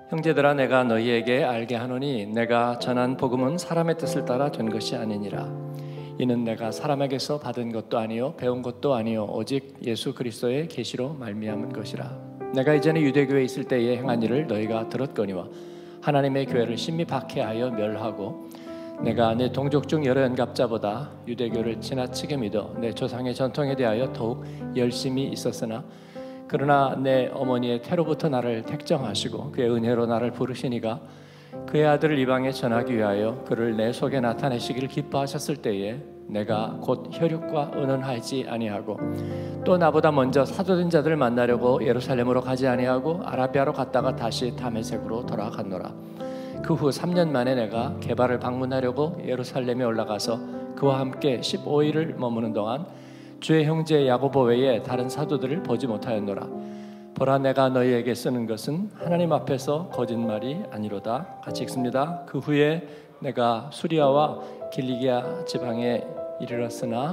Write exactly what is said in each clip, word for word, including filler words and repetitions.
형제들아, 내가 너희에게 알게 하노니 내가 전한 복음은 사람의 뜻을 따라 된 것이 아니니라. 이는 내가 사람에게서 받은 것도 아니요 배운 것도 아니요 오직 예수 그리스도의 계시로 말미암은 것이라. 내가 이전에 유대교에 있을 때에 행한 일을 너희가 들었거니와 하나님의 교회를 심히 박해하여 멸하고 내가 내 동족 중 여러 연갑자보다 유대교를 지나치게 믿어 내 조상의 전통에 대하여 더욱 열심히 있었으나 그러나 내 어머니의 태로부터 나를 택정하시고 그의 은혜로 나를 부르시니가 그의 아들을 이방에 전하기 위하여 그를 내 속에 나타내시기를 기뻐하셨을 때에 내가 곧 혈육과 의논하지 아니하고 또 나보다 먼저 사도된 자들을 만나려고 예루살렘으로 가지 아니하고 아라비아로 갔다가 다시 다메섹으로 돌아갔노라. 그 후 삼 년 만에 내가 게바를 방문하려고 예루살렘에 올라가서 그와 함께 십오 일을 머무는 동안 주의 형제 야고보 외에 다른 사도들을 보지 못하였노라. 보라, 내가 너희에게 쓰는 것은 하나님 앞에서 거짓말이 아니로다. 같이 읽습니다. 그 후에 내가 수리아와 길리기아 지방에 이르렀으나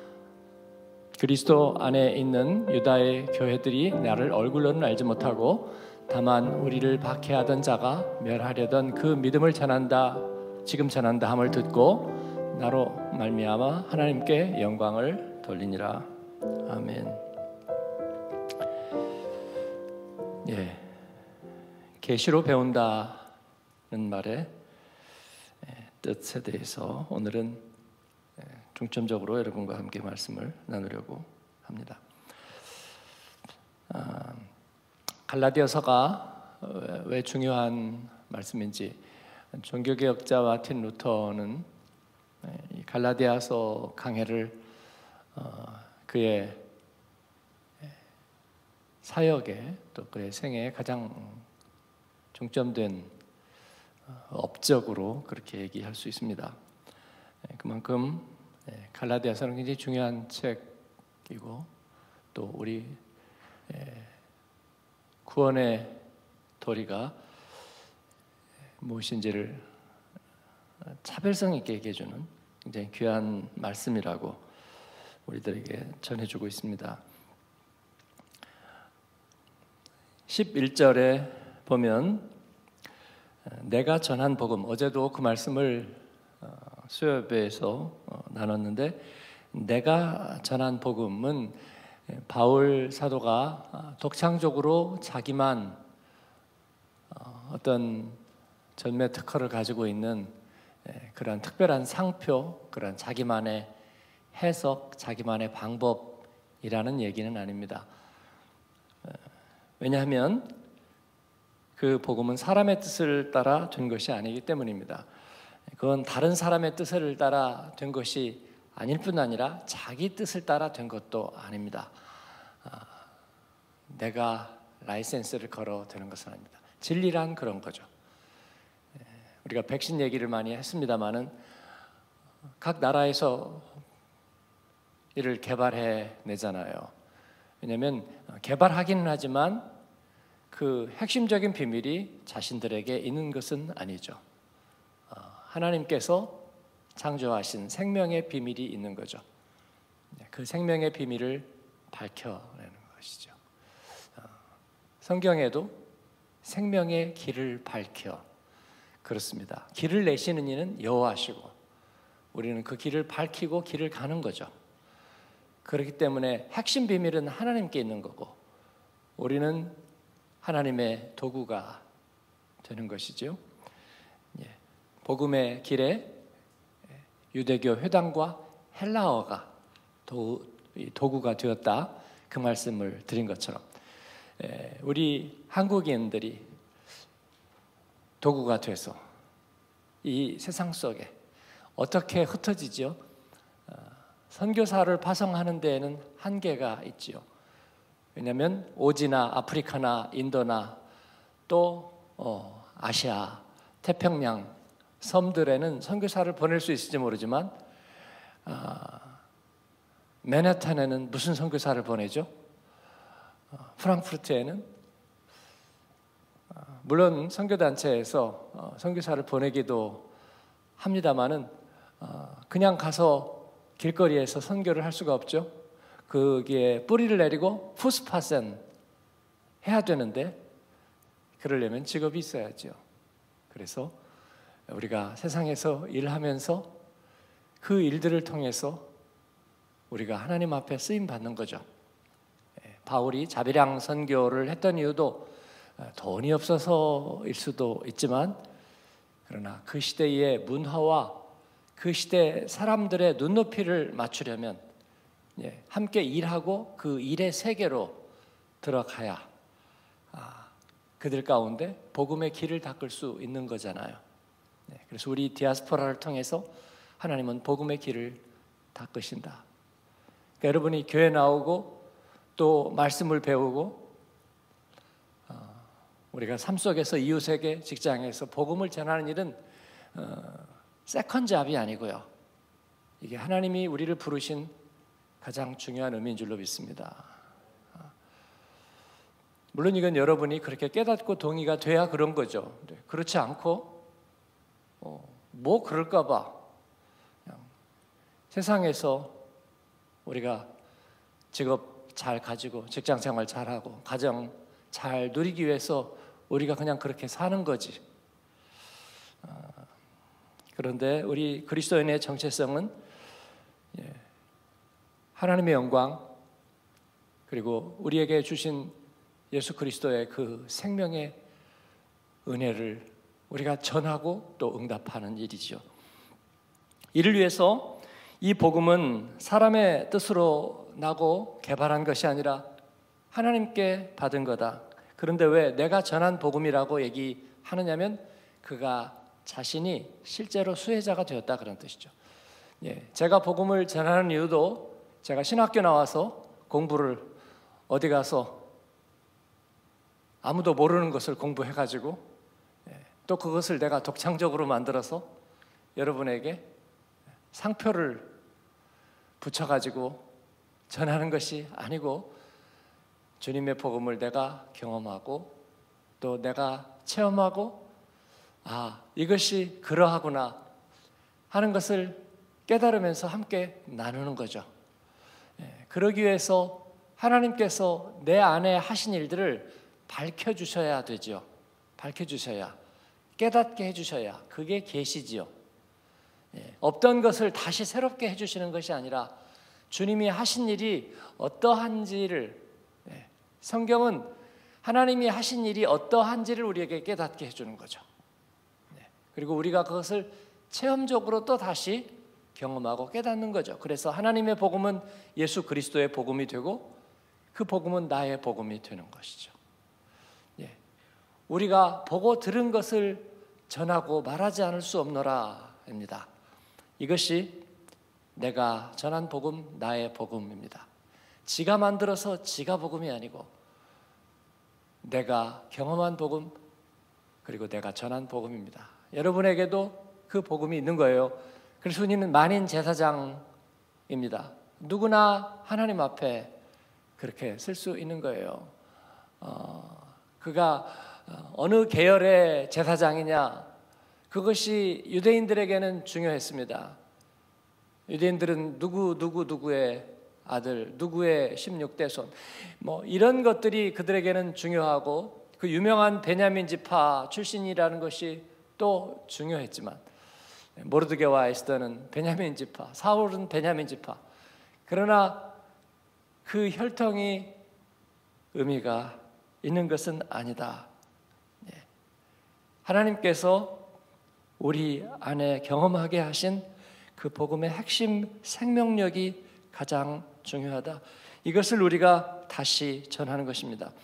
그리스도 안에 있는 유다의 교회들이 나를 얼굴로는 알지 못하고 다만 우리를 박해하던 자가 멸하려던 그 믿음을 전한다 지금 전한다 함을 듣고 나로 말미암아 하나님께 영광을 돌리니라. 아멘. 예, 계시로 배운다는 말의 뜻에 대해서 오늘은 중점적으로 여러분과 함께 말씀을 나누려고 합니다. 아, 갈라디아서가 왜 중요한 말씀인지 종교개혁자 마틴 루터는 이 갈라디아서 강해를 어, 그의 사역에 또 그의 생애에 가장 중점된 업적으로 그렇게 얘기할 수 있습니다. 그만큼 갈라디아서는 굉장히 중요한 책이고 또 우리 구원의 도리가 무엇인지를 차별성 있게 얘기해주는 굉장히 귀한 말씀이라고 우리들에게 전해주고 있습니다. 십일 절에 보면 내가 전한 복음, 어제도 그 말씀을 수요예배에서 나눴는데 내가 전한 복음은 바울 사도가 독창적으로 자기만 어떤 전매 특허를 가지고 있는 그런 특별한 상표, 그런 자기만의 해석, 자기만의 방법이라는 얘기는 아닙니다. 왜냐하면 그 복음은 사람의 뜻을 따라 된 것이 아니기 때문입니다. 그건 다른 사람의 뜻을 따라 된 것이 아닐 뿐 아니라 자기 뜻을 따라 된 것도 아닙니다. 내가 라이센스를 걸어 되는 것은 아닙니다. 진리란 그런 거죠. 우리가 백신 얘기를 많이 했습니다마는 각 나라에서 이를 개발해 내잖아요. 왜냐하면 개발하기는 하지만 그 핵심적인 비밀이 자신들에게 있는 것은 아니죠. 하나님께서 창조하신 생명의 비밀이 있는 거죠. 그 생명의 비밀을 밝혀내는 것이죠. 성경에도 생명의 길을 밝혀 그렇습니다. 길을 내시는 이는 여호와시고 우리는 그 길을 밝히고 길을 가는 거죠. 그렇기 때문에 핵심 비밀은 하나님께 있는 거고 우리는 하나님의 도구가 되는 것이죠. 복음의 길에 유대교 회당과 헬라어가 도, 도구가 되었다, 그 말씀을 드린 것처럼 우리 한국인들이 도구가 돼서 이 세상 속에 어떻게 흩어지죠? 선교사를 파송하는 데에는 한계가 있지요. 왜냐하면 오지나 아프리카나 인도나 또 어, 아시아, 태평양 섬들에는 선교사를 보낼 수 있을지 모르지만 아, 맨해튼에는 무슨 선교사를 보내죠? 어, 프랑크푸르트에는 어, 물론 선교단체에서 어, 선교사를 보내기도 합니다마는 어, 그냥 가서 길거리에서 선교를 할 수가 없죠. 거기에 뿌리를 내리고 푸스파센 해야 되는데 그러려면 직업이 있어야죠. 그래서 우리가 세상에서 일하면서 그 일들을 통해서 우리가 하나님 앞에 쓰임 받는 거죠. 바울이 자비랑 선교를 했던 이유도 돈이 없어서일 수도 있지만, 그러나 그 시대의 문화와 그 시대 사람들의 눈높이를 맞추려면 함께 일하고 그 일의 세계로 들어가야 그들 가운데 복음의 길을 닦을 수 있는 거잖아요. 그래서 우리 디아스포라를 통해서 하나님은 복음의 길을 닦으신다. 그러니까 여러분이 교회 나오고 또 말씀을 배우고 우리가 삶 속에서 이웃에게, 직장에서 복음을 전하는 일은 세컨 잡이 아니고요, 이게 하나님이 우리를 부르신 가장 중요한 의미인 줄로 믿습니다. 물론 이건 여러분이 그렇게 깨닫고 동의가 돼야 그런 거죠. 그렇지 않고 어, 뭐 그럴까 봐 그냥 세상에서 우리가 직업 잘 가지고 직장생활 잘하고 가정 잘 누리기 위해서 우리가 그냥 그렇게 사는 거지. 어, 그런데 우리 그리스도인의 정체성은 예, 하나님의 영광, 그리고 우리에게 주신 예수 그리스도의 그 생명의 은혜를 우리가 전하고 또 응답하는 일이죠. 이를 위해서 이 복음은 사람의 뜻으로 나고 개발한 것이 아니라 하나님께 받은 거다. 그런데 왜 내가 전한 복음이라고 얘기하느냐면 그가 자신이 실제로 수혜자가 되었다, 그런 뜻이죠. 예, 제가 복음을 전하는 이유도 제가 신학교 나와서 공부를 어디 가서 아무도 모르는 것을 공부해가지고 또 그것을 내가 독창적으로 만들어서 여러분에게 상표를 붙여가지고 전하는 것이 아니고, 주님의 복음을 내가 경험하고 또 내가 체험하고 아, 이것이 그러하구나 하는 것을 깨달으면서 함께 나누는 거죠. 그러기 위해서 하나님께서 내 안에 하신 일들을 밝혀주셔야 되죠. 밝혀주셔야, 깨닫게 해주셔야 그게 계시지요. 예, 없던 것을 다시 새롭게 해주시는 것이 아니라 주님이 하신 일이 어떠한지를, 예, 성경은 하나님이 하신 일이 어떠한지를 우리에게 깨닫게 해주는 거죠. 예, 그리고 우리가 그것을 체험적으로 또 다시 경험하고 깨닫는 거죠. 그래서 하나님의 복음은 예수 그리스도의 복음이 되고 그 복음은 나의 복음이 되는 것이죠. 우리가 보고 들은 것을 전하고 말하지 않을 수 없노라입니다. 이것이 내가 전한 복음, 나의 복음입니다. 지가 만들어서 지가 복음이 아니고 내가 경험한 복음, 그리고 내가 전한 복음입니다. 여러분에게도 그 복음이 있는 거예요. 그래서 우리는 만인 제사장입니다. 누구나 하나님 앞에 그렇게 쓸 수 있는 거예요. 어, 그가 어느 계열의 제사장이냐, 그것이 유대인들에게는 중요했습니다. 유대인들은 누구 누구 누구의 아들, 누구의 십육 대 손, 뭐 이런 것들이 그들에게는 중요하고 그 유명한 베냐민 지파 출신이라는 것이 또 중요했지만, 모르드게와 에스더는 베냐민 지파, 사울은 베냐민 지파. 그러나 그 혈통이 의미가 있는 것은 아니다. 하나님께서 우리 안에 경험하게 하신 그 복음의 핵심 생명력이 가장 중요하다. 이것을 우리가 다시 전하는 것입니다.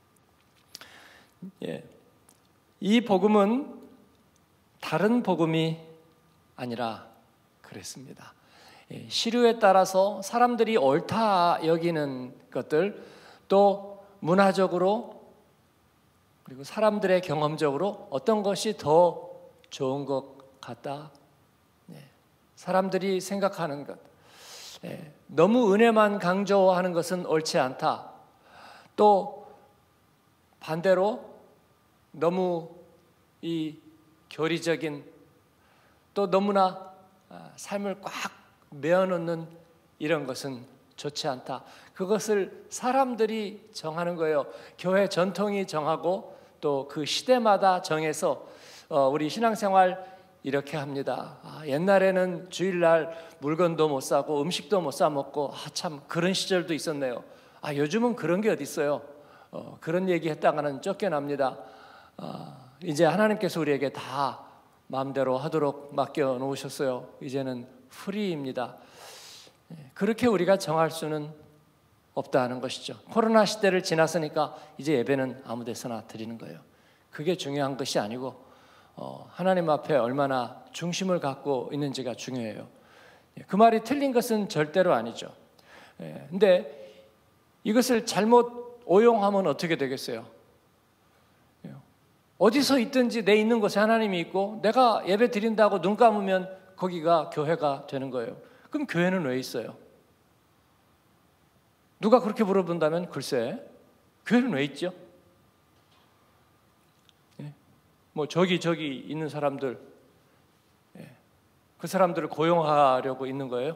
예. 이 복음은 다른 복음이 아니라 그랬습니다. 예. 시류에 따라서 사람들이 옳다 여기는 것들, 또 문화적으로 그리고 사람들의 경험적으로 어떤 것이 더 좋은 것 같다. 네. 사람들이 생각하는 것, 네. 너무 은혜만 강조하는 것은 옳지 않다. 또 반대로 너무 이 교리적인, 또 너무나 삶을 꽉 메어놓는 이런 것은 좋지 않다. 그것을 사람들이 정하는 거예요. 교회 전통이 정하고 또 그 시대마다 정해서 어, 우리 신앙생활 이렇게 합니다. 아, 옛날에는 주일날 물건도 못 사고 음식도 못 사 먹고 아, 참 그런 시절도 있었네요. 아, 요즘은 그런 게 어디 있어요. 어, 그런 얘기했다가는 쫓겨납니다. 아, 이제 하나님께서 우리에게 다 마음대로 하도록 맡겨 놓으셨어요. 이제는 프리입니다. 그렇게 우리가 정할 수는 없다는 것이죠. 코로나 시대를 지났으니까 이제 예배는 아무 데서나 드리는 거예요. 그게 중요한 것이 아니고 어, 하나님 앞에 얼마나 중심을 갖고 있는지가 중요해요. 그 말이 틀린 것은 절대로 아니죠. 근데 이것을 잘못 오용하면 어떻게 되겠어요? 어디서 있든지 내 있는 곳에 하나님이 있고 내가 예배 드린다고 눈 감으면 거기가 교회가 되는 거예요. 그럼 교회는 왜 있어요? 누가 그렇게 물어본다면 글쎄 교회는 왜 있죠? 뭐 저기 저기 있는 사람들 그 사람들을 고용하려고 있는 거예요?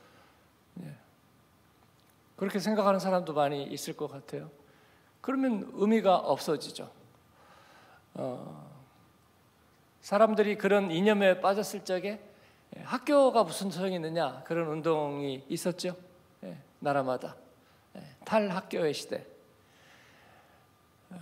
그렇게 생각하는 사람도 많이 있을 것 같아요. 그러면 의미가 없어지죠. 어, 사람들이 그런 이념에 빠졌을 적에 학교가 무슨 소용이 있느냐 그런 운동이 있었죠. 예, 나라마다 예, 탈학교의 시대. 예,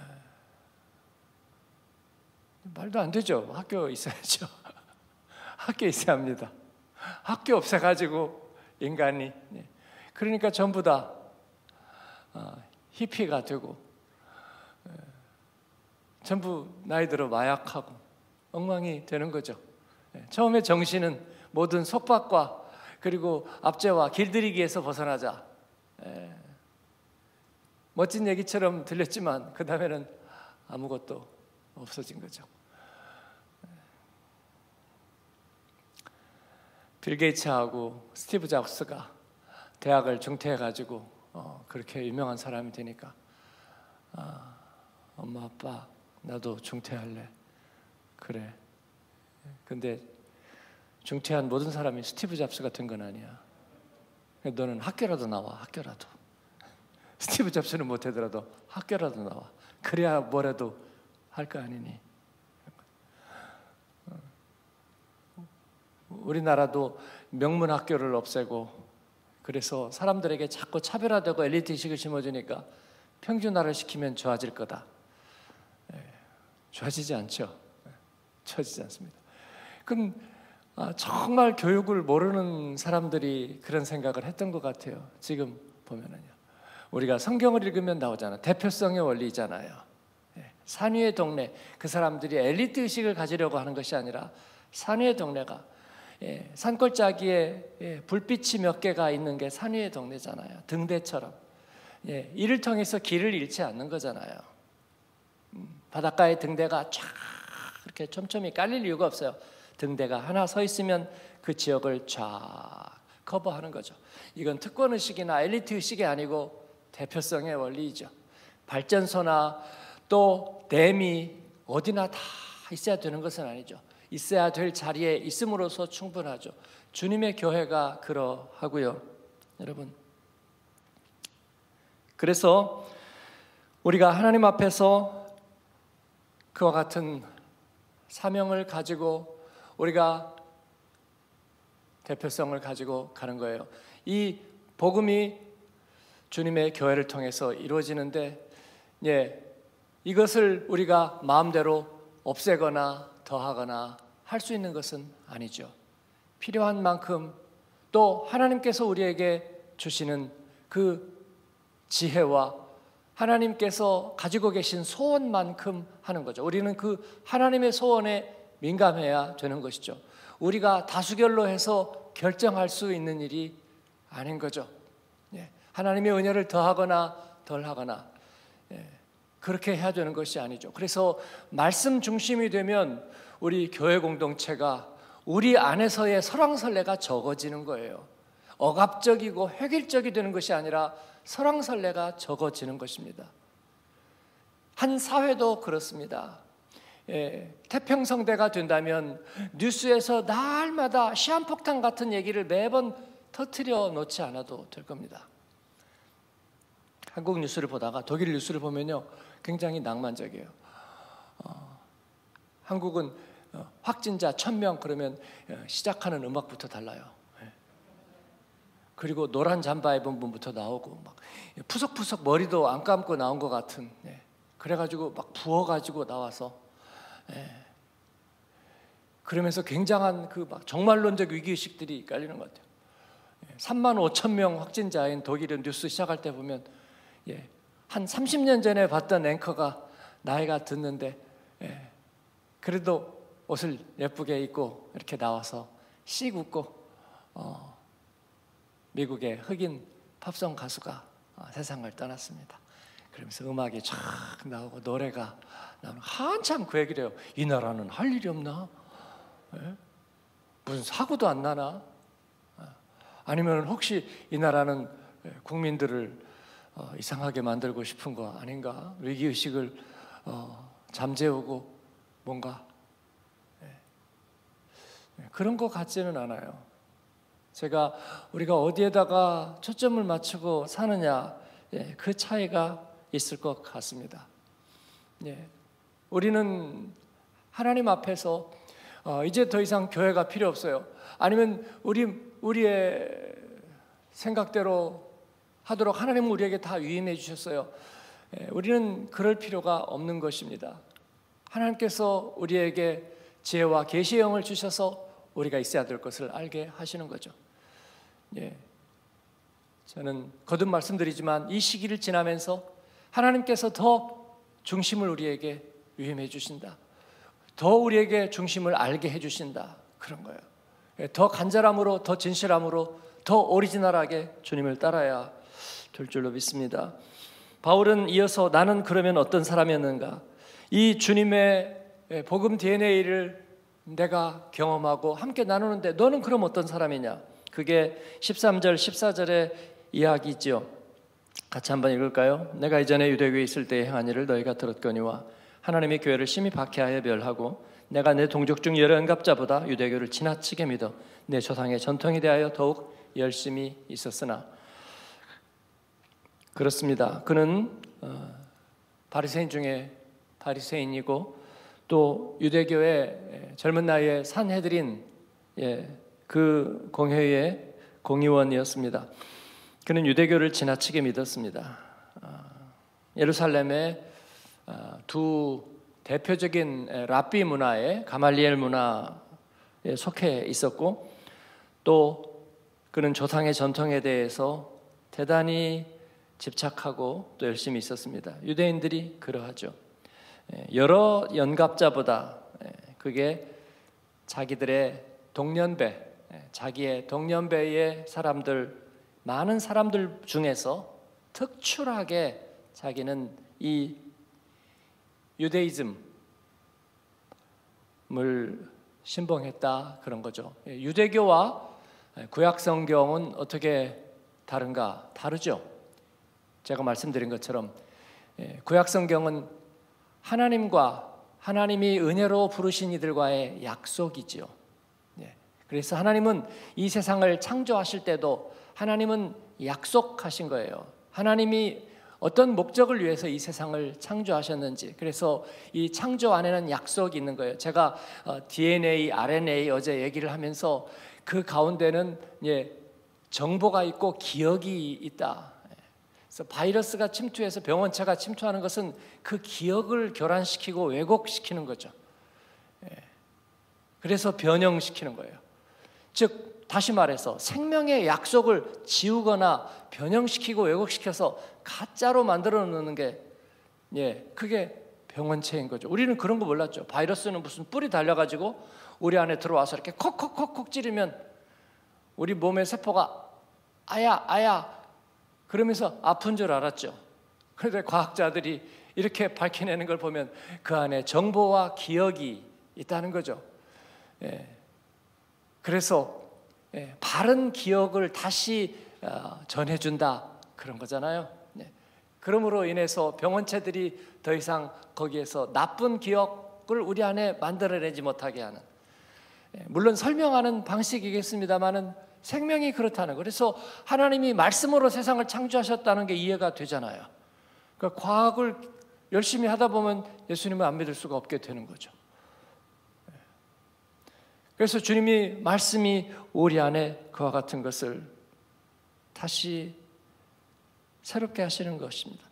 말도 안 되죠. 학교 있어야죠. 학교 있어야 합니다. 학교 없애가지고 인간이 예, 그러니까 전부 다 어, 히피가 되고 예, 전부 나이 들어 마약하고 엉망이 되는 거죠. 예, 처음에 정신은 모든 속박과 그리고 압제와 길들이기에서 벗어나자. 예, 멋진 얘기처럼 들렸지만 그 다음에는 아무것도 없어진 거죠. 빌 게이츠하고 스티브 잡스가 대학을 중퇴해가지고 어, 그렇게 유명한 사람이 되니까 아, 엄마 아빠 나도 중퇴할래. 그래. 근데 중퇴한 모든 사람이 스티브 잡스 같은 건 아니야. 너는 학교라도 나와. 학교라도. 스티브 잡스는 못하더라도 학교라도 나와. 그래야 뭐라도 할 거 아니니. 우리나라도 명문 학교를 없애고 그래서 사람들에게 자꾸 차별화되고 엘리트의식을 심어주니까 평준화를 시키면 좋아질 거다. 좋아지지 않죠. 좋아지지 않습니다. 그럼 정말 교육을 모르는 사람들이 그런 생각을 했던 것 같아요. 지금 보면은요. 우리가 성경을 읽으면 나오잖아. 대표성의 원리잖아요. 산위의 동네. 그 사람들이 엘리트 의식을 가지려고 하는 것이 아니라 산위의 동네가 산골짜기에 불빛이 몇 개가 있는 게 산위의 동네잖아요. 등대처럼. 이를 통해서 길을 잃지 않는 거잖아요. 바닷가에 등대가 쫙 이렇게 촘촘히 깔릴 이유가 없어요. 등대가 하나 서 있으면 그 지역을 쫙 커버하는 거죠. 이건 특권의식이나 엘리트의식이 아니고 대표성의 원리이죠. 발전소나 또 댐이 어디나 다 있어야 되는 것은 아니죠. 있어야 될 자리에 있음으로써 충분하죠. 주님의 교회가 그러하고요. 여러분, 그래서 우리가 하나님 앞에서 그와 같은 사명을 가지고 우리가 대표성을 가지고 가는 거예요. 이 복음이 주님의 교회를 통해서 이루어지는데 예, 이것을 우리가 마음대로 없애거나 더하거나 할 수 있는 것은 아니죠. 필요한 만큼 또 하나님께서 우리에게 주시는 그 지혜와 하나님께서 가지고 계신 소원만큼 하는 거죠. 우리는 그 하나님의 소원에 민감해야 되는 것이죠. 우리가 다수결로 해서 결정할 수 있는 일이 아닌 거죠. 예. 하나님의 은혜를 더하거나 덜하거나 예. 그렇게 해야 되는 것이 아니죠. 그래서 말씀 중심이 되면 우리 교회 공동체가 우리 안에서의 설왕설래가 적어지는 거예요. 억압적이고 획일적이 되는 것이 아니라 설왕설래가 적어지는 것입니다. 한 사회도 그렇습니다. 예, 태평성대가 된다면 뉴스에서 날마다 시한폭탄 같은 얘기를 매번 터뜨려 놓지 않아도 될 겁니다. 한국 뉴스를 보다가 독일 뉴스를 보면요 굉장히 낭만적이에요. 어, 한국은 어, 확진자 천 명 그러면 어, 시작하는 음악부터 달라요. 예. 그리고 노란 잠바 입은 분부터 나오고 막 푸석푸석 머리도 안 감고 나온 것 같은. 예. 그래가지고 막 부어가지고 나와서. 예. 그러면서 굉장한 그 막 정말론적 위기의식들이 깔리는 것 같아요. 삼만 오천 명 확진자인 독일의 뉴스 시작할 때 보면 예, 한 삼십 년 전에 봤던 앵커가 나이가 듣는데 예, 그래도 옷을 예쁘게 입고 이렇게 나와서 씩 웃고 어, 미국의 흑인 팝송 가수가 어, 세상을 떠났습니다. 그러면서 음악이 쫙 나오고 노래가 나오는 한참 그 얘기를 해요. 이 나라는 할 일이 없나? 예? 무슨 사고도 안 나나? 아니면 혹시 이 나라는 국민들을 어, 이상하게 만들고 싶은 거 아닌가? 위기의식을 어, 잠재우고 뭔가 예. 그런 것 같지는 않아요. 제가 우리가 어디에다가 초점을 맞추고 사느냐 예, 그 차이가 있을 것 같습니다. 예. 우리는 하나님 앞에서 어, 이제 더 이상 교회가 필요 없어요. 아니면 우리, 우리의 생각대로 하도록 하나님은 우리에게 다 위임해 주셨어요. 예, 우리는 그럴 필요가 없는 것입니다. 하나님께서 우리에게 지혜와 계시의 영을 주셔서 우리가 있어야 될 것을 알게 하시는 거죠. 예, 저는 거듭 말씀드리지만 이 시기를 지나면서 하나님께서 더 중심을 우리에게 위임해 주신다. 더 우리에게 중심을 알게 해주신다. 그런 거예요. 더 간절함으로, 더 진실함으로, 더 오리지널하게 주님을 따라야 될 줄로 믿습니다. 바울은 이어서 나는 그러면 어떤 사람이었는가? 이 주님의 복음 디엔에이를 내가 경험하고 함께 나누는데 너는 그럼 어떤 사람이냐? 그게 십삼 절, 십사 절의 이야기죠. 같이 한번 읽을까요? 내가 이전에 유대교에 있을 때의 행한 일을 너희가 들었거니와 하나님의 교회를 심히 박해하여 멸하고 내가 내 동족 중 여러 연갑자보다 유대교를 지나치게 믿어 내 조상의 전통에 대하여 더욱 열심히 있었으나 그렇습니다. 그는 어, 바리새인 중에 바리새인이고 또 유대교의 젊은 나이에 산헤드린 예, 그 공회의 공의원이었습니다. 그는 유대교를 지나치게 믿었습니다. 어, 예루살렘에 두 대표적인 랍비 문화에 가말리엘 문화에 속해 있었고 또 그는 조상의 전통에 대해서 대단히 집착하고 또 열심히 있었습니다. 유대인들이 그러하죠. 여러 연갑자보다 그게 자기들의 동년배, 자기의 동년배의 사람들 많은 사람들 중에서 특출하게 자기는 이 유대이즘을 신봉했다 그런 거죠. 유대교와 구약 성경은 어떻게 다른가? 다르죠. 제가 말씀드린 것처럼 구약 성경은 하나님과 하나님이 은혜로 부르신 이들과의 약속이지요. 그래서 하나님은 이 세상을 창조하실 때도 하나님은 약속하신 거예요. 하나님이 어떤 목적을 위해서 이 세상을 창조하셨는지, 그래서 이 창조 안에는 약속이 있는 거예요. 제가 디엔에이, 알엔에이 어제 얘기를 하면서 그 가운데는 예, 정보가 있고 기억이 있다. 그래서 바이러스가 침투해서 병원체가 침투하는 것은 그 기억을 교란시키고 왜곡시키는 거죠. 예. 그래서 변형시키는 거예요. 즉 다시 말해서 생명의 약속을 지우거나 변형시키고 왜곡시켜서 가짜로 만들어 놓는 게 예, 그게 병원체인 거죠. 우리는 그런 거 몰랐죠. 바이러스는 무슨 뿔이 달려가지고 우리 안에 들어와서 이렇게 콕콕콕콕 찌르면 우리 몸의 세포가 아야 아야 그러면서 아픈 줄 알았죠. 그런데 과학자들이 이렇게 밝혀내는 걸 보면 그 안에 정보와 기억이 있다는 거죠. 예. 그래서 예, 바른 기억을 다시 어, 전해준다 그런 거잖아요. 예. 그러므로 인해서 병원체들이 더 이상 거기에서 나쁜 기억을 우리 안에 만들어내지 못하게 하는 예, 물론 설명하는 방식이겠습니다만은 생명이 그렇다는 거. 그래서 하나님이 말씀으로 세상을 창조하셨다는 게 이해가 되잖아요. 그러니까 과학을 열심히 하다 보면 예수님을 안 믿을 수가 없게 되는 거죠. 그래서 주님이 말씀이 우리 안에 그와 같은 것을 다시 새롭게 하시는 것입니다.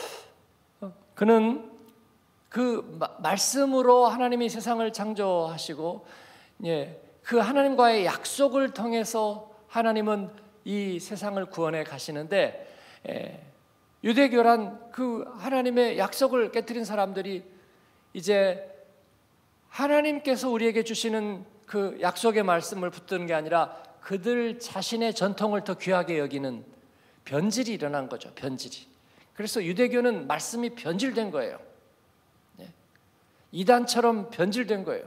그는 그 말씀으로 하나님이 세상을 창조하시고, 예, 그 하나님과의 약속을 통해서 하나님은 이 세상을 구원해 가시는데, 예, 유대교란 그 하나님의 약속을 깨뜨린 사람들이 이제 하나님께서 우리에게 주시는 그 약속의 말씀을 붙드는 게 아니라 그들 자신의 전통을 더 귀하게 여기는 변질이 일어난 거죠. 변질이. 그래서 유대교는 말씀이 변질된 거예요. 이단처럼 변질된 거예요.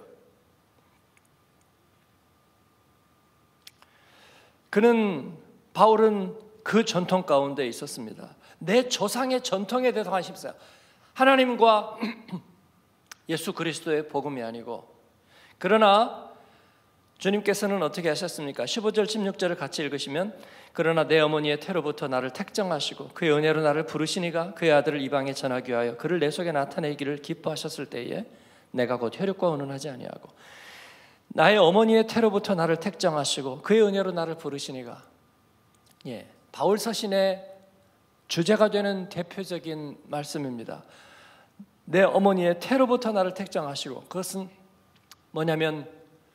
그는, 바울은 그 전통 가운데 있었습니다. 내 조상의 전통에 대해서 관심 있어요. 하나님과 예수 그리스도의 복음이 아니고. 그러나 주님께서는 어떻게 하셨습니까? 십오 절 십육 절을 같이 읽으시면, 그러나 내 어머니의 태로부터 나를 택정하시고 그의 은혜로 나를 부르시니가 그의 아들을 이방에 전하기 위하여 그를 내 속에 나타내기를 기뻐하셨을 때에 내가 곧 혈육과 운운하지 아니하고, 나의 어머니의 태로부터 나를 택정하시고 그의 은혜로 나를 부르시니가. 예, 바울 서신의 주제가 되는 대표적인 말씀입니다. 내 어머니의 태로부터 나를 택정하시고, 그것은 뭐냐면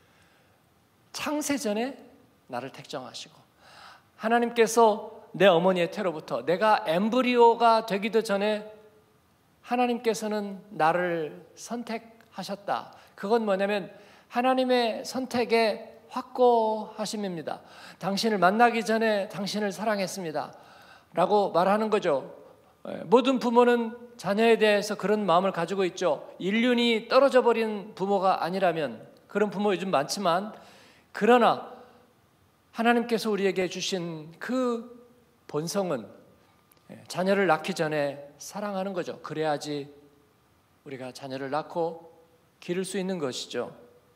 창세전에 나를 택정하시고, 하나님께서 내 어머니의 태로부터, 내가 엠브리오가 되기도 전에 하나님께서는 나를 선택하셨다. 그건 뭐냐면 하나님의 선택의 확고하심입니다. 당신을 만나기 전에 당신을 사랑했습니다 라고 말하는 거죠. 모든 부모는 자녀에 대해서 그런 마음을 가지고 있죠. 인륜이 떨어져 버린 부모가 아니라면. 그런 부모 요즘 많지만, 그러나 하나님께서 우리에게 주신 그 본성은 자녀를 낳기 전에 사랑하는 거죠. 그래야지 우리가 자녀를 낳고 기를 수 있는 것이죠.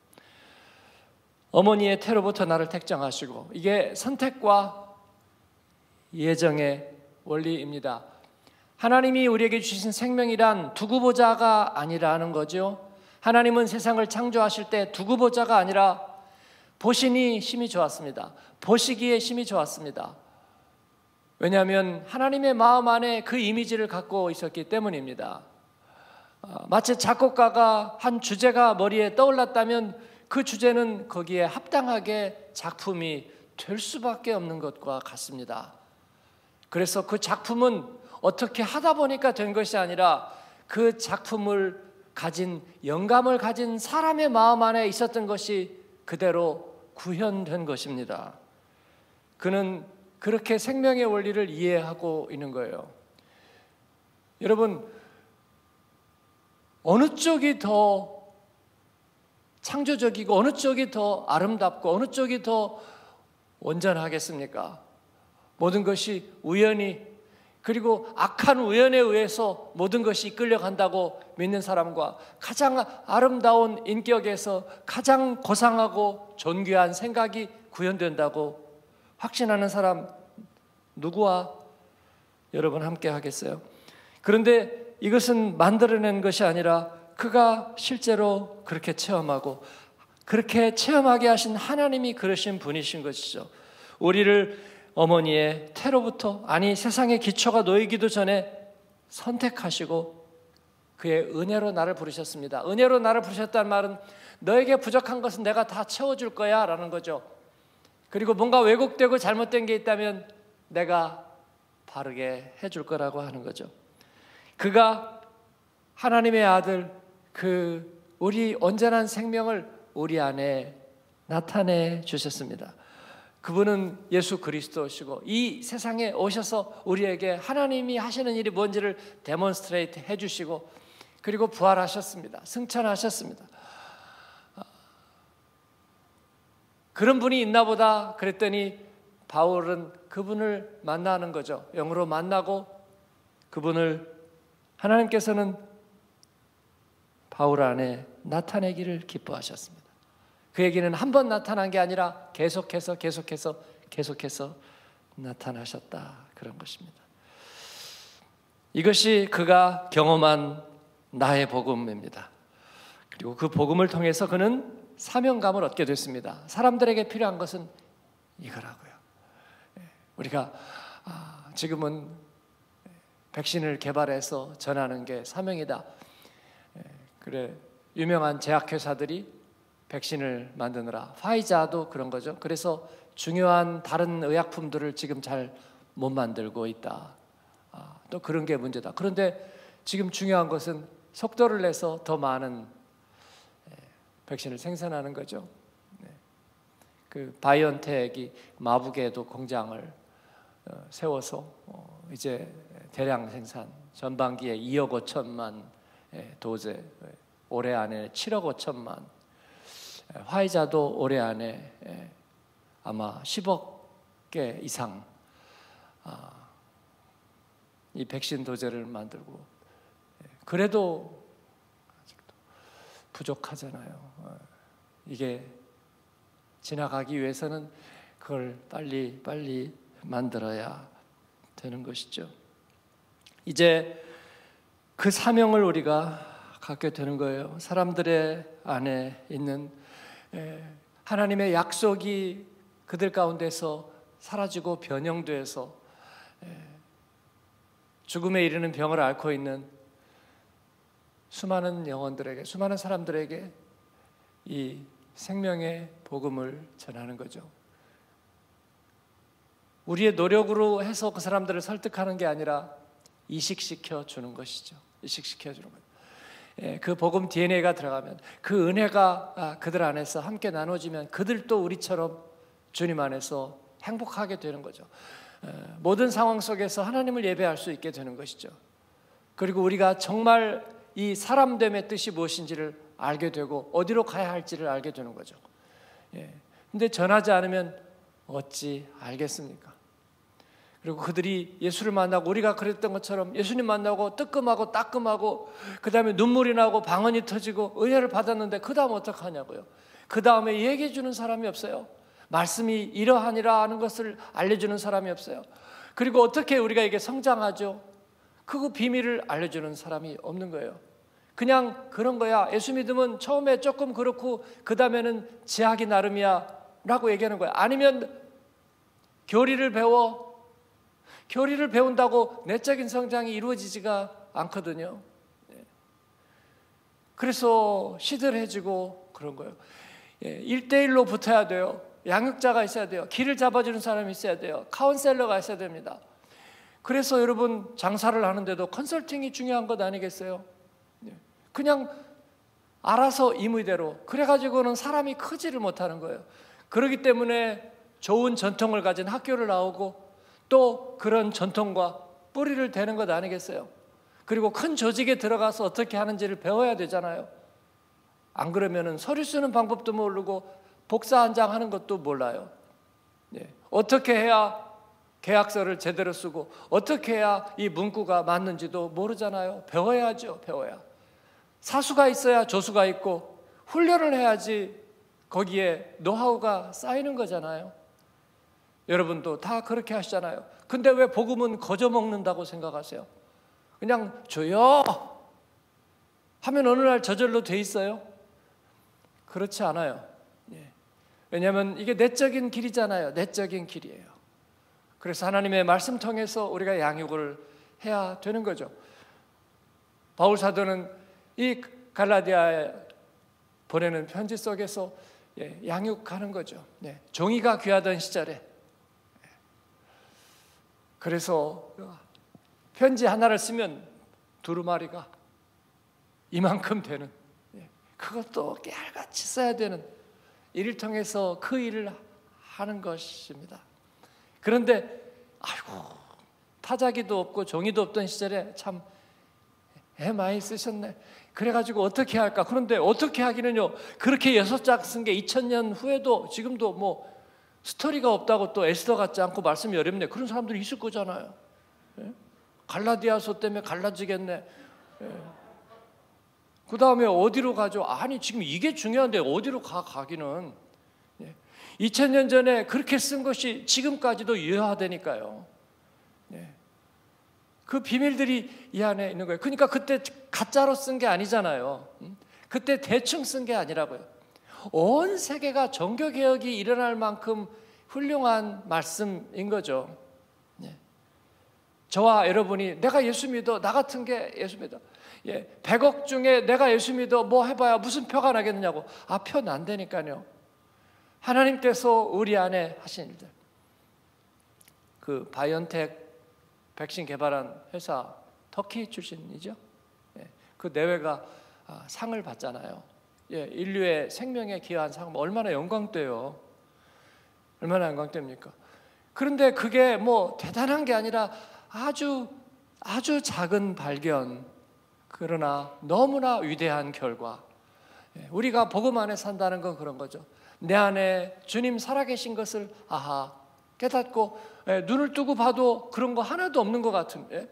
어머니의 태로부터 나를 택정하시고, 이게 선택과 예정의 원리입니다. 하나님이 우리에게 주신 생명이란 두고 보자가 아니라는 거죠. 하나님은 세상을 창조하실 때 두고 보자가 아니라 보시니 심히 좋았습니다. 보시기에 심히 좋았습니다. 왜냐하면 하나님의 마음 안에 그 이미지를 갖고 있었기 때문입니다. 마치 작곡가가 한 주제가 머리에 떠올랐다면 그 주제는 거기에 합당하게 작품이 될 수밖에 없는 것과 같습니다. 그래서 그 작품은 어떻게 하다 보니까 된 것이 아니라 그 작품을 가진, 영감을 가진 사람의 마음 안에 있었던 것이 그대로 구현된 것입니다. 그는 그렇게 생명의 원리를 이해하고 있는 거예요. 여러분, 어느 쪽이 더 창조적이고 어느 쪽이 더 아름답고 어느 쪽이 더 온전하겠습니까? 모든 것이 우연히, 그리고 악한 우연에 의해서 모든 것이 이끌려간다고 믿는 사람과 가장 아름다운 인격에서 가장 고상하고 존귀한 생각이 구현된다고 확신하는 사람 누구와 여러분 함께 하겠어요? 그런데 이것은 만들어낸 것이 아니라 그가 실제로 그렇게 체험하고 그렇게 체험하게 하신 하나님이 그러신 분이신 것이죠. 우리를 어머니의 태로부터, 아니 세상의 기초가 놓이기도 전에 선택하시고 그의 은혜로 나를 부르셨습니다. 은혜로 나를 부르셨다는 말은 너에게 부족한 것은 내가 다 채워줄 거야 라는 거죠. 그리고 뭔가 왜곡되고 잘못된 게 있다면 내가 바르게 해줄 거라고 하는 거죠. 그가 하나님의 아들, 그 우리 온전한 생명을 우리 안에 나타내 주셨습니다. 그분은 예수 그리스도시고 이 세상에 오셔서 우리에게 하나님이 하시는 일이 뭔지를 데몬스트레이트 해주시고 그리고 부활하셨습니다. 승천하셨습니다. 그런 분이 있나 보다 그랬더니 바울은 그분을 만나는 거죠. 영으로 만나고 그분을 하나님께서는 바울 안에 나타내기를 기뻐하셨습니다. 그에게는 한 번 나타난 게 아니라 계속해서 계속해서 계속해서 나타나셨다, 그런 것입니다. 이것이 그가 경험한 나의 복음입니다. 그리고 그 복음을 통해서 그는 사명감을 얻게 됐습니다. 사람들에게 필요한 것은 이거라고요. 우리가 지금은 백신을 개발해서 전하는 게 사명이다. 그래, 유명한 제약회사들이 백신을 만드느라, 파이자도 그런 거죠. 그래서 중요한 다른 의약품들을 지금 잘 못 만들고 있다. 아, 또 그런 게 문제다. 그런데 지금 중요한 것은 속도를 내서 더 많은 백신을 생산하는 거죠. 그 바이온텍이 마북에도 공장을 세워서 이제 대량 생산, 전반기에 이억 오천만 도제, 올해 안에 칠억 오천만, 화이자도 올해 안에 아마 십억 개 이상 이 백신 도제를 만들고, 그래도 아직도 부족하잖아요. 이게 지나가기 위해서는 그걸 빨리 빨리 만들어야 되는 것이죠. 이제 그 사명을 우리가 갖게 되는 거예요. 사람들의 안에 있는 하나님의 약속이 그들 가운데서 사라지고 변형돼서 죽음에 이르는 병을 앓고 있는 수많은 영혼들에게, 수많은 사람들에게 이 생명의 복음을 전하는 거죠. 우리의 노력으로 해서 그 사람들을 설득하는 게 아니라 이식시켜 주는 것이죠. 이식시켜 주는 거예요. 그 복음 디엔에이가 들어가면, 그 은혜가 그들 안에서 함께 나눠지면 그들도 우리처럼 주님 안에서 행복하게 되는 거죠. 모든 상황 속에서 하나님을 예배할 수 있게 되는 것이죠. 그리고 우리가 정말 이 사람됨의 뜻이 무엇인지를 알게 되고 어디로 가야 할지를 알게 되는 거죠. 그런데 전하지 않으면 어찌 알겠습니까? 그리고 그들이 예수를 만나고, 우리가 그랬던 것처럼 예수님 만나고 뜨끔하고 따끔하고 그 다음에 눈물이 나고 방언이 터지고 은혜를 받았는데 그 다음 어떡하냐고요. 그 다음에 얘기해 주는 사람이 없어요. 말씀이 이러하니라 하는 것을 알려주는 사람이 없어요. 그리고 어떻게 우리가 이게 성장하죠? 그 비밀을 알려주는 사람이 없는 거예요. 그냥 그런 거야. 예수 믿음은 처음에 조금 그렇고 그 다음에는 지하기 나름이야 라고 얘기하는 거야. 아니면 교리를 배워. 교리를 배운다고 내적인 성장이 이루어지지가 않거든요. 그래서 시들해지고 그런 거예요. 일대일로 붙어야 돼요. 양육자가 있어야 돼요. 길을 잡아주는 사람이 있어야 돼요. 카운셀러가 있어야 됩니다. 그래서 여러분 장사를 하는데도 컨설팅이 중요한 것 아니겠어요? 그냥 알아서 임의대로 그래가지고는 사람이 크지를 못하는 거예요. 그렇기 때문에 좋은 전통을 가진 학교를 나오고 또 그런 전통과 뿌리를 대는 것 아니겠어요? 그리고 큰 조직에 들어가서 어떻게 하는지를 배워야 되잖아요. 안 그러면은 서류 쓰는 방법도 모르고 복사 한 장 하는 것도 몰라요. 네. 어떻게 해야 계약서를 제대로 쓰고 어떻게 해야 이 문구가 맞는지도 모르잖아요. 배워야죠. 배워야. 사수가 있어야 조수가 있고 훈련을 해야지 거기에 노하우가 쌓이는 거잖아요. 여러분도 다 그렇게 하시잖아요. 근데 왜 복음은 거저 먹는다고 생각하세요? 그냥 줘요 하면 어느 날 저절로 돼 있어요? 그렇지 않아요. 예. 왜냐하면 이게 내적인 길이잖아요. 내적인 길이에요. 그래서 하나님의 말씀 통해서 우리가 양육을 해야 되는 거죠. 바울 사도는 이 갈라디아에 보내는 편지 속에서 예, 양육하는 거죠. 예, 종이가 귀하던 시절에. 그래서 편지 하나를 쓰면 두루마리가 이만큼 되는, 예, 그것도 깨알같이 써야 되는 일을 통해서 그 일을 하는 것입니다. 그런데 아이고 타자기도 없고 종이도 없던 시절에 참 애 많이 쓰셨네. 그래가지고 어떻게 할까? 그런데 어떻게 하기는요, 그렇게 여섯 장 쓴 게 이천 년 후에도 지금도 뭐 스토리가 없다고 또 에스더 같지 않고 말씀이 어렵네, 그런 사람들이 있을 거잖아요. 예? 갈라디아서 때문에 갈라지겠네. 예. 그 다음에 어디로 가죠? 아니 지금 이게 중요한데 어디로 가 가기는. 예. 이천 년 전에 그렇게 쓴 것이 지금까지도 유효하다니까요. 예. 그 비밀들이 이 안에 있는 거예요. 그러니까 그때 가짜로 쓴 게 아니잖아요. 그때 대충 쓴 게 아니라고요. 온 세계가 종교개혁이 일어날 만큼 훌륭한 말씀인 거죠. 예. 저와 여러분이 내가 예수 믿어, 나 같은 게 예수 믿어. 예, 백억 중에 내가 예수 믿어 뭐 해봐야 무슨 표가 나겠느냐고. 아, 표 난다니까요. 하나님께서 우리 안에 하신 일들. 그 바이온텍 백신 개발한 회사 터키 출신이죠. 예, 그 내외가 아, 상을 받잖아요. 예, 인류의 생명에 기여한 상 얼마나 영광돼요. 얼마나 영광됩니까? 그런데 그게 뭐 대단한 게 아니라 아주 아주 작은 발견, 그러나 너무나 위대한 결과. 예, 우리가 복음 안에 산다는 건 그런 거죠. 내 안에 주님 살아계신 것을 아하 깨닫고 예, 눈을 뜨고 봐도 그런 거 하나도 없는 것 같은데,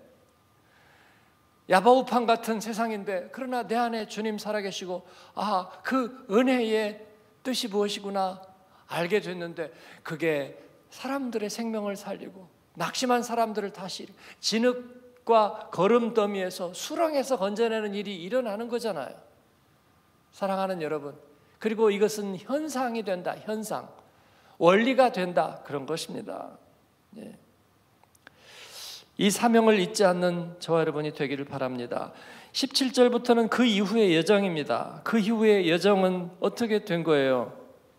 야바우판 같은 세상인데 그러나 내 안에 주님 살아계시고 아, 그 은혜의 뜻이 무엇이구나 알게 됐는데, 그게 사람들의 생명을 살리고 낙심한 사람들을 다시 진흙과 거름더미에서 수렁에서 건져내는 일이 일어나는 거잖아요. 사랑하는 여러분, 그리고 이것은 현상이 된다. 현상, 원리가 된다. 그런 것입니다. 예. 이 사명을 잊지 않는 저와 여러분이 되기를 바랍니다. 십칠 절부터는 그 이후의 여정입니다. 그 이후의 여정은 어떻게 된 거예요?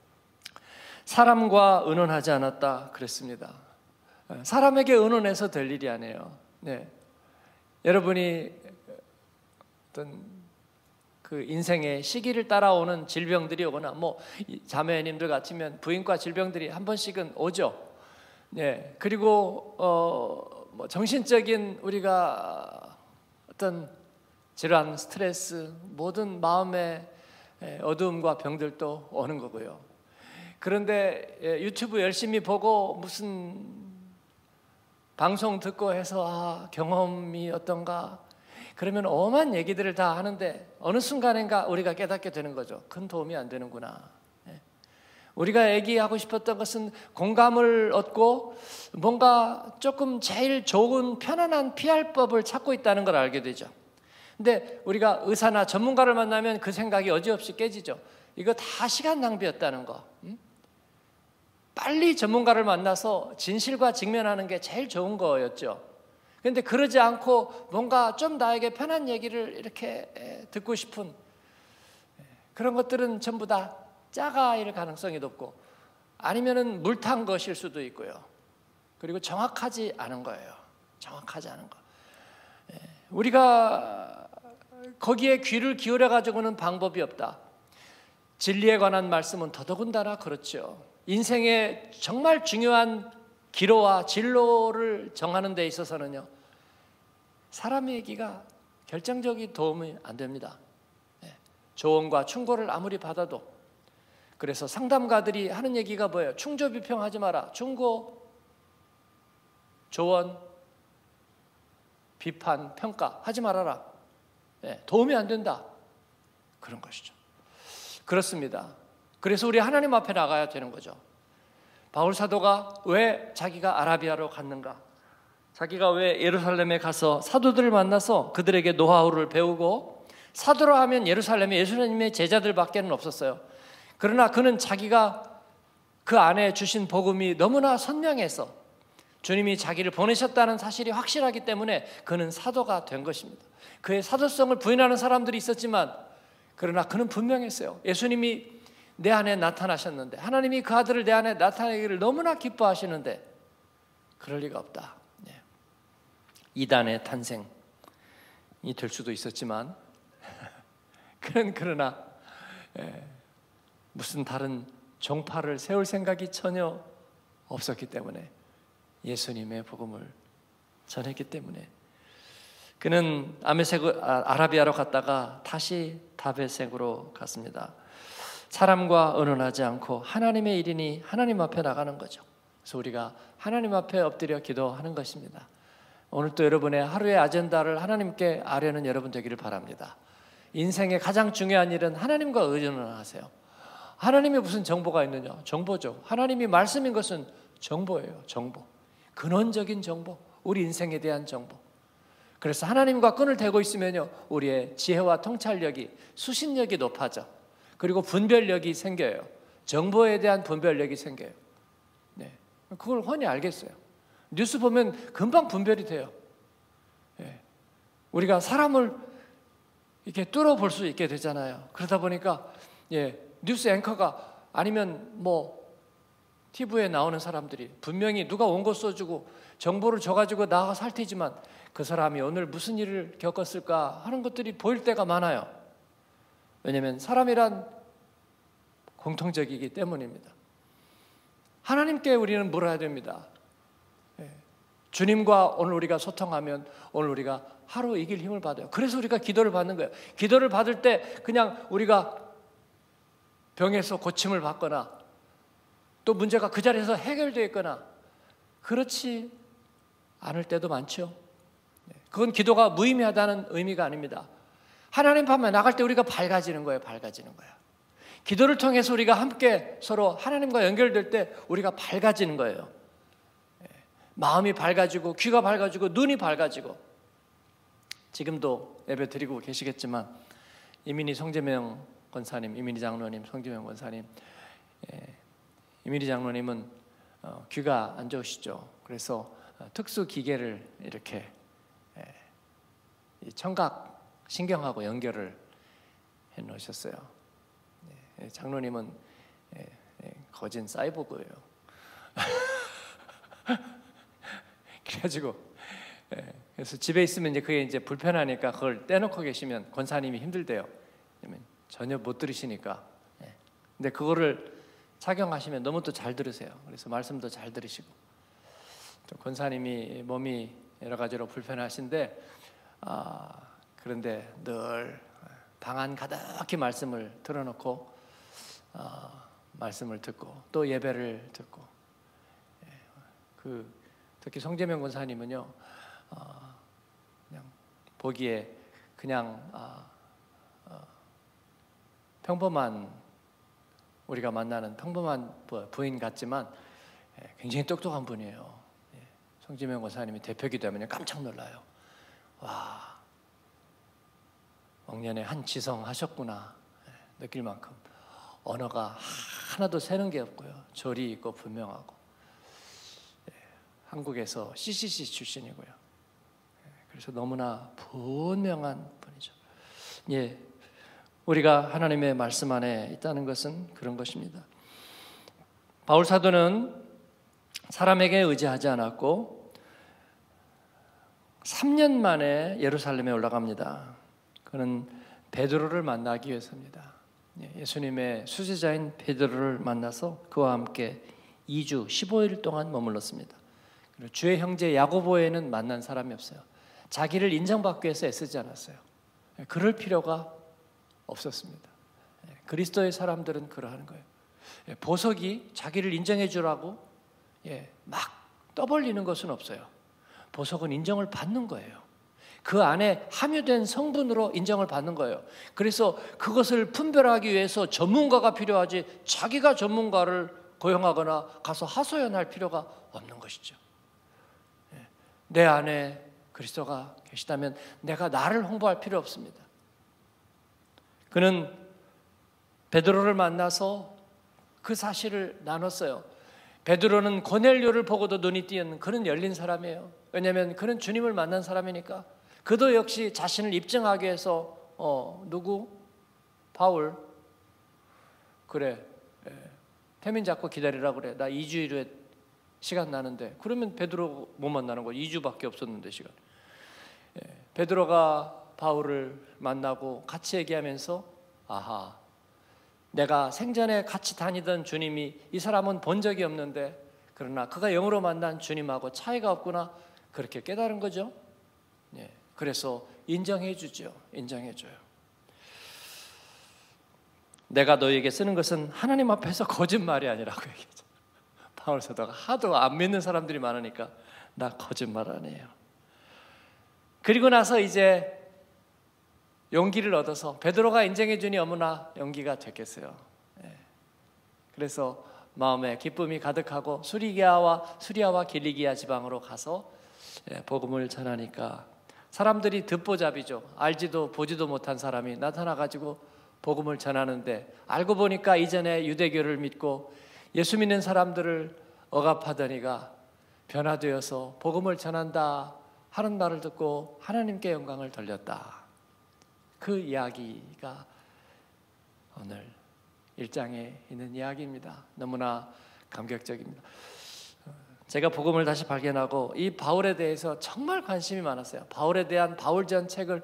사람과 의논하지 않았다 그랬습니다. 사람에게 의논해서 될 일이 아니에요. 네. 여러분이 어떤 그 인생의 시기를 따라오는 질병들이 오거나 뭐 자매님들 같으면 부인과 질병들이 한 번씩은 오죠. 네. 그리고 어 뭐 정신적인 우리가 어떤 질환, 스트레스, 모든 마음의 어두움과 병들도 오는 거고요. 그런데 유튜브 열심히 보고 무슨 방송 듣고 해서 아, 경험이 어떤가, 그러면 엄한 얘기들을 다 하는데 어느 순간인가 우리가 깨닫게 되는 거죠. 큰 도움이 안 되는구나. 우리가 얘기하고 싶었던 것은 공감을 얻고 뭔가 조금 제일 좋은 편안한 피할법을 찾고 있다는 걸 알게 되죠. 근데 우리가 의사나 전문가를 만나면 그 생각이 어지없이 깨지죠. 이거 다 시간 낭비였다는 거. 빨리 전문가를 만나서 진실과 직면하는 게 제일 좋은 거였죠. 그런데 그러지 않고 뭔가 좀 나에게 편한 얘기를 이렇게 듣고 싶은 그런 것들은 전부 다 짜가일 가능성이 높고, 아니면은 물탄 것일 수도 있고요. 그리고 정확하지 않은 거예요. 정확하지 않은 거. 우리가 거기에 귀를 기울여 가지고는 방법이 없다. 진리에 관한 말씀은 더더군다나 그렇죠. 인생의 정말 중요한 기로와 진로를 정하는 데 있어서는요, 사람의 얘기가 결정적인 도움이 안 됩니다. 조언과 충고를 아무리 받아도. 그래서 상담가들이 하는 얘기가 뭐예요? 충조비평하지 마라. 충고, 조언, 비판, 평가 하지 말아라. 네, 도움이 안 된다. 그런 것이죠. 그렇습니다. 그래서 우리 하나님 앞에 나가야 되는 거죠. 바울 사도가 왜 자기가 아라비아로 갔는가? 자기가 왜 예루살렘에 가서 사도들을 만나서 그들에게 노하우를 배우고, 사도로 하면 예루살렘에 예수님의 제자들밖에는 없었어요. 그러나 그는 자기가 그 안에 주신 복음이 너무나 선명해서 주님이 자기를 보내셨다는 사실이 확실하기 때문에 그는 사도가 된 것입니다. 그의 사도성을 부인하는 사람들이 있었지만, 그러나 그는 분명했어요. 예수님이 내 안에 나타나셨는데, 하나님이 그 아들을 내 안에 나타내기를 너무나 기뻐하시는데 그럴 리가 없다. 네. 이단의 탄생이 될 수도 있었지만 그는 그러나 예, 무슨 다른 종파를 세울 생각이 전혀 없었기 때문에 예수님의 복음을 전했기 때문에 그는 아메세그, 아라비아로 갔다가 다시 다베섹으로 갔습니다. 사람과 의논하지 않고 하나님의 일이니 하나님 앞에 나가는 거죠. 그래서 우리가 하나님 앞에 엎드려 기도하는 것입니다. 오늘 또 여러분의 하루의 아젠다를 하나님께 아뢰는 여러분 되기를 바랍니다. 인생의 가장 중요한 일은 하나님과 의논을 하세요. 하나님이 무슨 정보가 있느냐? 정보죠. 하나님이 말씀인 것은 정보예요. 정보. 근원적인 정보. 우리 인생에 대한 정보. 그래서 하나님과 끈을 대고 있으면요, 우리의 지혜와 통찰력이, 수신력이 높아져. 그리고 분별력이 생겨요. 정보에 대한 분별력이 생겨요. 네. 그걸 훤히 알겠어요. 뉴스 보면 금방 분별이 돼요. 예. 우리가 사람을 이렇게 뚫어볼 수 있게 되잖아요. 그러다 보니까 예, 뉴스 앵커가 아니면 뭐 티비에 나오는 사람들이 분명히 누가 원고 써주고 정보를 줘가지고 나가 살테지만 그 사람이 오늘 무슨 일을 겪었을까 하는 것들이 보일 때가 많아요. 왜냐하면 사람이란 공통적이기 때문입니다. 하나님께 우리는 물어야 됩니다. 예. 주님과 오늘 우리가 소통하면 오늘 우리가 하루 이길 힘을 받아요. 그래서 우리가 기도를 받는 거예요. 기도를 받을 때 그냥 우리가 병에서 고침을 받거나 또 문제가 그 자리에서 해결되어 있거나 그렇지 않을 때도 많죠. 그건 기도가 무의미하다는 의미가 아닙니다. 하나님 앞에 나갈 때 우리가 밝아지는 거예요. 밝아지는 거예요. 기도를 통해서 우리가 함께 서로 하나님과 연결될 때 우리가 밝아지는 거예요. 마음이 밝아지고 귀가 밝아지고 눈이 밝아지고 지금도 예배 드리고 계시겠지만 이민희 성재명 권사님, 이민희 장로님, 성재명 권사님, 예, 이민희 장로님은 어, 귀가 안 좋으시죠. 그래서 어, 특수 기계를 이렇게 예, 이 청각 신경하고 연결을 해 놓으셨어요. 예, 장로님은 예, 예, 거진 사이보그예요. 그래가지고 예, 그래서 집에 있으면 이제 그게 이제 불편하니까 그걸 떼놓고 계시면 권사님이 힘들대요. 전혀 못 들으시니까. 예. 근데 그거를 착용하시면 너무 또 잘 들으세요. 그래서 말씀도 잘 들으시고. 또 권사님이 몸이 여러 가지로 불편하신데 아, 그런데 늘 방 안 가득히 말씀을 틀어놓고 아, 말씀을 듣고 또 예배를 듣고 예. 그 특히 성재명 권사님은요 어, 그냥 보기에 그냥 어, 어, 평범한 우리가 만나는 평범한 부인 같지만 예, 굉장히 똑똑한 분이에요. 예, 성재명 권사님이 대표기도 하면 깜짝 놀라요. 와, 왕년에 한 지성 하셨구나 예, 느낄 만큼 언어가 하나도 새는 게 없고요. 조리 있고 분명하고 예, 한국에서 씨씨씨 출신이고요. 예, 그래서 너무나 분명한 분이죠. 예, 우리가 하나님의 말씀 안에 있다는 것은 그런 것입니다. 바울 사도는 사람에게 의지하지 않았고 삼 년 만에 예루살렘에 올라갑니다. 그는 베드로를 만나기 위해서입니다. 예수님의 수제자인 베드로를 만나서 그와 함께 이 주 십오 일 동안 머물렀습니다. 그리고 주의 형제 야고보에는 만난 사람이 없어요. 자기를 인정받기 위해서 애쓰지 않았어요. 그럴 필요가 없었습니다. 그리스도의 사람들은 그러하는 거예요. 보석이 자기를 인정해 주라고 막 떠벌리는 것은 없어요. 보석은 인정을 받는 거예요. 그 안에 함유된 성분으로 인정을 받는 거예요. 그래서 그것을 분별하기 위해서 전문가가 필요하지 자기가 전문가를 고용하거나 가서 하소연할 필요가 없는 것이죠. 내 안에 그리스도가 계시다면 내가 나를 홍보할 필요 없습니다. 그는 베드로를 만나서 그 사실을 나눴어요. 베드로는 고넬료를 보고도 눈이 띄는 그는 열린 사람이에요. 왜냐하면 그는 주님을 만난 사람이니까. 그도 역시 자신을 입증하기 위해서 어, 누구? 바울 그래 예. 태민 잡고 기다리라 그래. 나 이 주일 후에 시간 나는데 그러면 베드로 못 만나는 거야. 이 주밖에 없었는데 시간. 예. 베드로가 바울을 만나고 같이 얘기하면서 아하 내가 생전에 같이 다니던 주님이 이 사람은 본 적이 없는데 그러나 그가 영으로 만난 주님하고 차이가 없구나 그렇게 깨달은 거죠. 예. 그래서 인정해 주죠. 인정해 줘요. 내가 너에게 쓰는 것은 하나님 앞에서 거짓말이 아니라고 얘기하죠. 바울 사도가 하도 안 믿는 사람들이 많으니까 나 거짓말 안 해요. 그리고 나서 이제 용기를 얻어서 베드로가 인정해 주니 어머나 용기가 됐겠어요. 예. 그래서 마음에 기쁨이 가득하고 수리기아와 수리아와 길리기아 지방으로 가서 예, 복음을 전하니까 사람들이 듣보잡이죠. 알지도 보지도 못한 사람이 나타나가지고 복음을 전하는데, 알고 보니까 이전에 유대교를 믿고 예수 믿는 사람들을 억압하더니가 변화되어서 복음을 전한다 하는 말을 듣고 하나님께 영광을 돌렸다. 그 이야기가 오늘 일 장에 있는 이야기입니다. 너무나 감격적입니다. 제가 복음을 다시 발견하고 이 바울에 대해서 정말 관심이 많았어요. 바울에 대한 바울전 책을,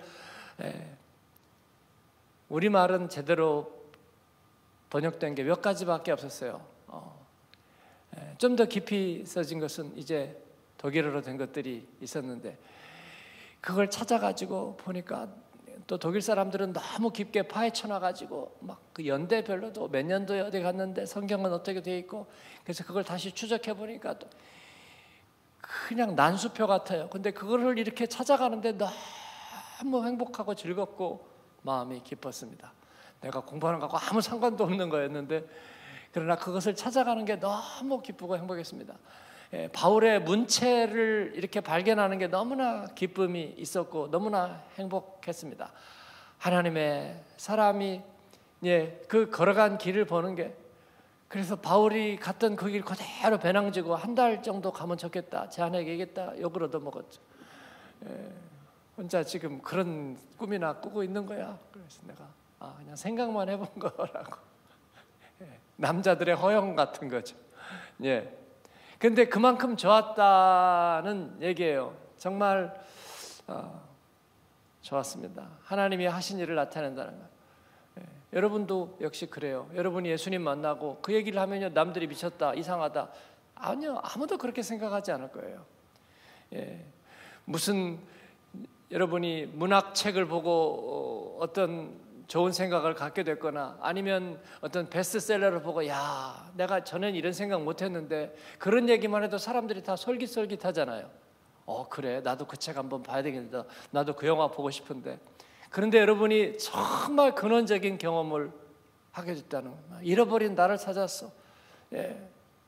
우리말은 제대로 번역된 게 몇 가지밖에 없었어요. 어, 좀 더 깊이 써진 것은 이제 독일어로 된 것들이 있었는데, 그걸 찾아가지고 보니까 또 독일 사람들은 너무 깊게 파헤쳐놔가지고 막 그 연대별로도 몇 년도에 어디 갔는데 성경은 어떻게 되어 있고, 그래서 그걸 다시 추적해 보니까 또 그냥 난수표 같아요. 근데 그거를 이렇게 찾아가는데 너무 행복하고 즐겁고 마음이 기뻤습니다. 내가 공부하는 것하고 아무 상관도 없는 거였는데, 그러나 그것을 찾아가는 게 너무 기쁘고 행복했습니다. 예, 바울의 문체를 이렇게 발견하는 게 너무나 기쁨이 있었고 너무나 행복했습니다. 하나님의 사람이, 예, 그 걸어간 길을 보는 게, 그래서 바울이 갔던 그 길 그대로 배낭지고 한 달 정도 가면 좋겠다, 제 아내에게 얘기했다, 욕을 얻어먹었죠. 예, 혼자 지금 그런 꿈이나 꾸고 있는 거야. 그래서 내가 아, 그냥 생각만 해본 거라고. 예, 남자들의 허영 같은 거죠. 예. 근데 그만큼 좋았다는 얘기예요. 정말 어, 좋았습니다. 하나님이 하신 일을 나타낸다는 거. 예, 여러분도 역시 그래요. 여러분이 예수님 만나고 그 얘기를 하면요, 남들이 미쳤다, 이상하다, 아니요, 아무도 그렇게 생각하지 않을 거예요. 예, 무슨 여러분이 문학책을 보고 어떤 좋은 생각을 갖게 됐거나, 아니면 어떤 베스트셀러를 보고 야, 내가 전엔 이런 생각 못했는데, 그런 얘기만 해도 사람들이 다 솔깃솔깃하잖아요. 어, 그래, 나도 그 책 한번 봐야 되겠다, 나도 그 영화 보고 싶은데. 그런데 여러분이 정말 근원적인 경험을 하게 됐다는 거예요. 잃어버린 나를 찾았어. 예.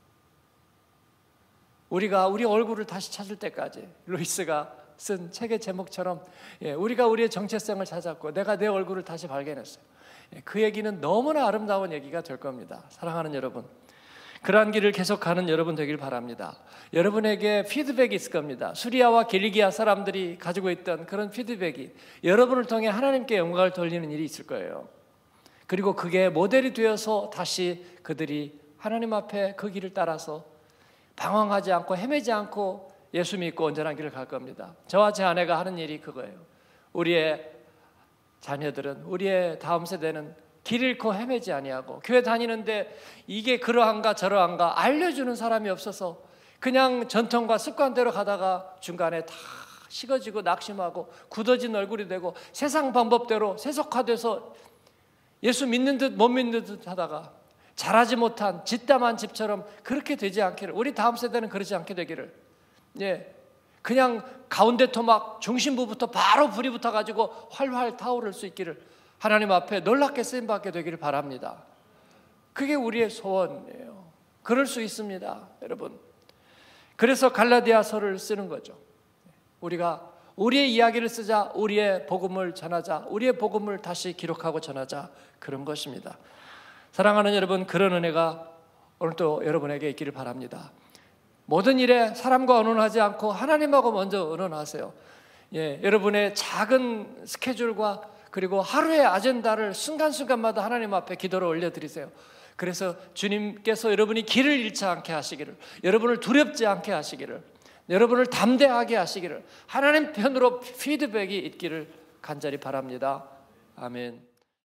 우리가 우리 얼굴을 다시 찾을 때까지, 루이스가 쓴 책의 제목처럼, 예, 우리가 우리의 정체성을 찾았고 내가 내 얼굴을 다시 발견했어요. 예, 그 얘기는 너무나 아름다운 얘기가 될 겁니다. 사랑하는 여러분, 그러한 길을 계속 가는 여러분 되길 바랍니다. 여러분에게 피드백이 있을 겁니다. 수리아와 길리기아 사람들이 가지고 있던 그런 피드백이 여러분을 통해 하나님께 영광을 돌리는 일이 있을 거예요. 그리고 그게 모델이 되어서 다시 그들이 하나님 앞에 그 길을 따라서 방황하지 않고 헤매지 않고 예수 믿고 온전한 길을 갈 겁니다. 저와 제 아내가 하는 일이 그거예요. 우리의 자녀들은, 우리의 다음 세대는 길 잃고 헤매지 아니하고, 교회 다니는데 이게 그러한가 저러한가 알려주는 사람이 없어서 그냥 전통과 습관대로 가다가 중간에 다 식어지고 낙심하고 굳어진 얼굴이 되고 세상 방법대로 세속화돼서 예수 믿는 듯 못 믿는 듯 하다가 자라지 못한 짓담한 집처럼 그렇게 되지 않기를, 우리 다음 세대는 그러지 않게 되기를, 예, 그냥 가운데 토막 중심부부터 바로 불이 붙어가지고 활활 타오를 수 있기를 하나님 앞에 놀랍게 쓰임받게 되기를 바랍니다. 그게 우리의 소원이에요. 그럴 수 있습니다, 여러분. 그래서 갈라디아서를 쓰는 거죠. 우리가 우리의 이야기를 쓰자, 우리의 복음을 전하자, 우리의 복음을 다시 기록하고 전하자, 그런 것입니다. 사랑하는 여러분, 그런 은혜가 오늘도 여러분에게 있기를 바랍니다. 모든 일에 사람과 의논하지 않고 하나님하고 먼저 의논하세요. 예, 여러분의 작은 스케줄과 그리고 하루의 아젠다를 순간순간마다 하나님 앞에 기도로 올려드리세요. 그래서 주님께서 여러분이 길을 잃지 않게 하시기를, 여러분을 두렵지 않게 하시기를, 여러분을 담대하게 하시기를, 하나님 편으로 피드백이 있기를 간절히 바랍니다. 아멘.